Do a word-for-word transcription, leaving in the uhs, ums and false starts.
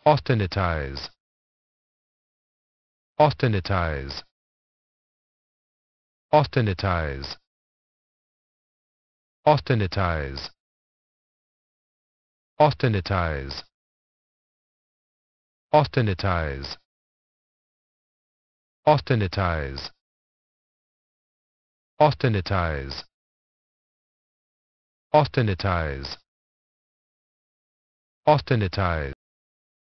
austenitize, austenitize, austenitize, austenitize, austenitize, austenitize, austenitize, austenitize, austenitize, austenitize.